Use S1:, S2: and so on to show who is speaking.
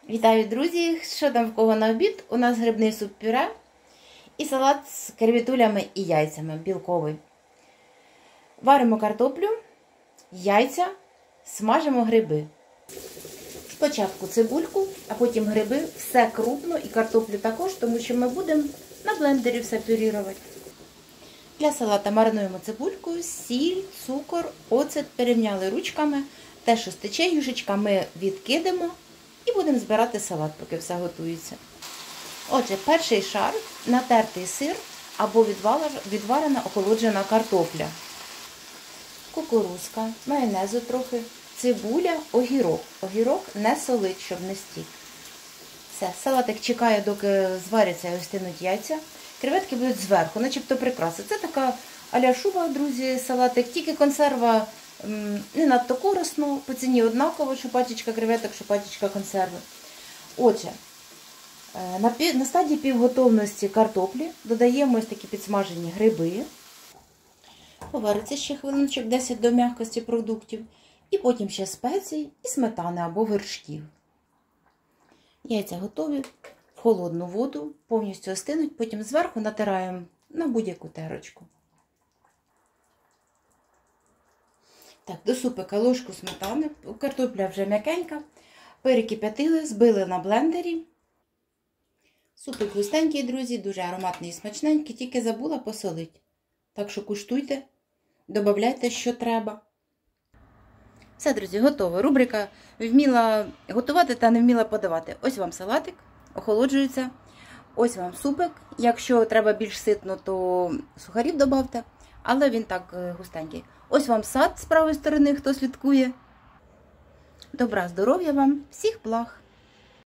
S1: Вітаю, друзі! Що там в кого на обід? У нас грибний суп-пюре і салат з креветулями і яйцями білковий. Варимо картоплю, яйця, смажимо гриби. Спочатку цибульку, а потім гриби, все крупно і картоплю також, тому що ми будемо на блендері все пюрірувати. Для салата маринуємо цибульку, сіль, цукор, оцет, перемняли ручками. Те, що стече юшечка, ми відкидемо. І будемо збирати салат, поки все готується. Отже, перший шар – натертий сир або відварена охолоджена картопля. Кукурузка, майонезу трохи, цибуля, огірок. Огірок не солить, щоб не стік. Все, салатик чекає, доки зваряться і остинуть яйця. Креветки будуть зверху, начебто прикраси. Це така а-ля шуба, друзі, салатик, тільки консерва не надто корисно, по ціні однаково, що пачечка креветок, що пачечка консерви. Отже, на стадії півготовності картоплі додаємо ось такі підсмажені гриби. Повариться ще хвилиночок 10 до м'якості продуктів. І потім ще спецій і сметани або вершків. Яйця готові, в холодну воду, повністю остинуть, потім зверху натираємо на будь-яку терочку. Так, до супика ложку сметани, картопля вже м'якенька, перекип'ятили, збили на блендері. Супик густенький, друзі, дуже ароматний і смачненький, тільки забула посолити. Так що куштуйте, додавайте, що треба. Все, друзі, готово. Рубрика «Вміла готувати та не вміла подавати». Ось вам салатик, охолоджується. Ось вам супик. Якщо треба більш ситно, то сухарів додавте, але він так густенький. Ось вам сад з правої сторони, хто слідкує. Добра, здоров'я вам, всіх благ!